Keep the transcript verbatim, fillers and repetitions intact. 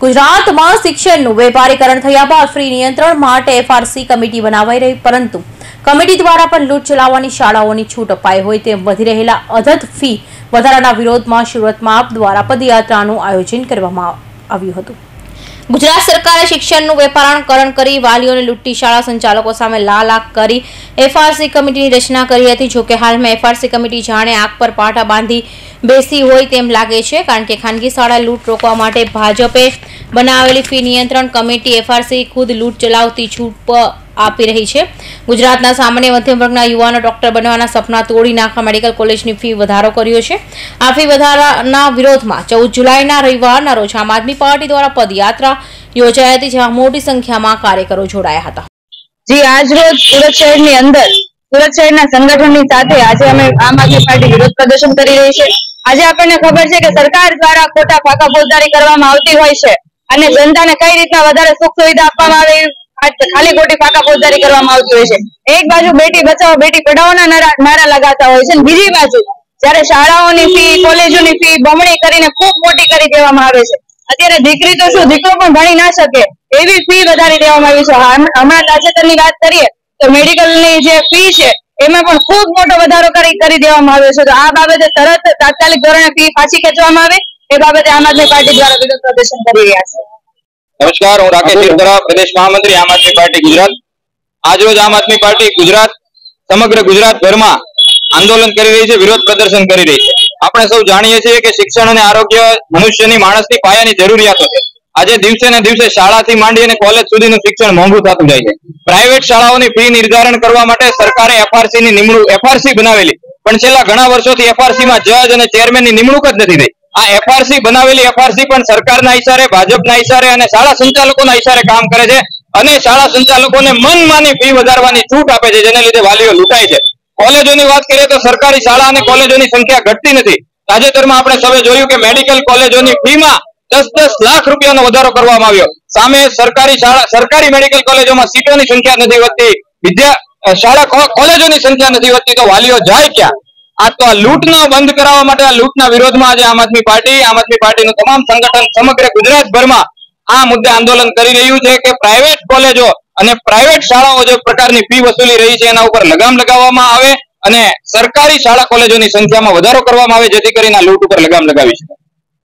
ગુજરાતમાં શિક્ષણનું વેપારીકરણ થયા બાદ ફ્રી નિયંત્રણ માટે એફઆરસી કમિટી બનાવાઈ રહી, પરંતુ કમિટી દ્વારા પણ લૂંટ ચલાવવાની શાળાઓની છૂટ અપાઈ હોય તેમ વધી રહેલા અધધ ફી વધારાના વિરોધમાં સુરતમાં આપ દ્વારા પદયાત્રાનું આયોજન કરવામાં આવ્યું હતું। ગુજરાત સરકારે શિક્ષણનું વેપારીકરણ કરી વાલીઓને લૂંટી શાળા સંચાલકો સામે લાલાક કરી એફઆરસી કમિટીની રચના કરી હતી। જો કે હાલમાં એફઆરસી કમિટી જાણે આગ પર પાટા બાંધી બેસી હોય તેમ લાગે છે, કારણ કે ખાનગી શાળા લૂંટ રોકવા માટે ભાજપે બનાવેલી ફી નિયંત્રણ કમિટી એફઆરસી ખુદ લૂંટ ચલાવતી છૂટ આપી રહી છે। ગુજરાતના સામાન્ય મધ્યમ વર્ગના યુવાનો ડોક્ટર બનવાના સપના તોડી નાખવા મેડિકલ કોલેજની ફી વધારો કર્યો છે। આ ફી વધારાના વિરોધમાં ચૌદ જુલાઈના રવિવારના રોજ આમ આદમી પાર્ટી દ્વારા પદયાત્રા યોજાઈ હતી, જેમાં મોટી સંખ્યામાં કાર્યકરો જોડાયા હતા। જી આજ રોજ સુરત શહેરની અંદર સુરત શહેરના સંગઠનની સાથે આજે અમે આમ આદમી પાર્ટી વિરોધ પ્રદર્શન કરી રહી છે। આજે આપણને ખબર છે કે સરકાર દ્વારા ખોટા ફાંકા ફોજદારી કરવામાં આવતી હોય છે અને જનતાને કઈ રીતના વધારે સુખ સુવિધા આપવામાં આવે ખાલી ખોટી ફાંકા ફોજદારી કરવામાં આવતી હોય છે। એક બાજુ બેટી બચાવો બેટી પઢાઓના નારા લગાતા હોય છે, બીજી બાજુ જયારે શાળાઓની ફી કોલેજોની ફી બમણી કરીને ખૂબ મોટી કરી દેવામાં આવે છે। અત્યારે દીકરી તો શું દીકરો પણ ભણી ના શકે એવી ફી વધારી દેવામાં આવી છે। હમણાં તાજેતરની વાત કરીએ તો મેડિકલની જે ફી છે એમાં પણ ખૂબ મોટો વધારો કરી કરી દેવામાં આવ્યો છે। તો આ બાબતે તરત તાત્કાલિક ધોરણે ફી પાછી ખેંચવામાં આવે એ બાબતે આમ આદમી પાર્ટી દ્વારા વિરોધ પ્રદર્શન કરી રહ્યા છે। नमस्कार, हूँ राकेश शिरदरा, प्रदेश महामंत्री आम आदमी पार्टी गुजरात। आज रोज आम आदमी पार्टी गुजरात समग्र गुजरात भर में आंदोलन कर रही है, विरोध प्रदर्शन कर रही है। આપણે સૌ જાણીએ છીએ કે શિક્ષણ અને આરોગ્ય મનુષ્યની માણસની પાયાની જરૂરિયાતો છે। આજે દિવસે ને દિવસે શાળાથી માંડી અને કોલેજ સુધીનું શિક્ષણ મોંઘું થતું જાય છે। પ્રાઇવેટ શાળાઓની ફી નિર્ધારણ કરવા માટે સરકારે એફઆરસી ની નિમણૂક એફઆરસી બનાવેલી, પણ છેલ્લા ઘણા વર્ષોથી એફઆરસી માં જજ અને ચેરમેનની નિમણૂક જ નથી થઈ। આ એફઆરસી બનાવેલી એફઆરસી પણ સરકારના ઈશારે, ભાજપના ઈશારે અને શાળા સંચાલકોના ઈશારે કામ કરે છે અને શાળા સંચાલકોને મનમાની ફી વધારવાની છૂટ આપે છે, જેને લીધે વાલીઓ લૂંટાય છે। કોલેજોની વાત કરીએ તો સરકારી શાળા અને કોલેજોની સંખ્યા ઘટતી નથી। તાજેતરમાં આપણે સૌએ જોયું કે મેડિકલ કોલેજોની ફીમાં દસ દસ લાખ રૂપિયાનો વધારો કરવામાં આવ્યો। સામે સરકારી શાળા સરકારી મેડિકલ કોલેજોમાં સીટોની સંખ્યા નથી વધતી, વિદ્યા શાળા કોલેજોની સંખ્યા નથી વધતી, તો વાલીઓ જાય ક્યાં? આ તો આ લૂંટનો બંધ કરાવવા માટે, આ લૂંટના વિરોધમાં આજે આમ આદમી પાર્ટી આમ આદમી પાર્ટીનું તમામ સંગઠન સમગ્ર ગુજરાતભરમાં આ મુદ્દે આંદોલન કરી રહ્યું છે કે પ્રાઇવેટ કોલેજો અને પ્રાઇવેટ શાળાઓ જે પ્રકારની ફી વસૂલી રહી છે એના ઉપર લગામ લગાવવામાં આવે અને સરકારી શાળા કોલેજોની સંખ્યામાં વધારો કરવામાં આવે, જેથી કરીને આ લૂંટ ઉપર લગામ લગાવી શકાય।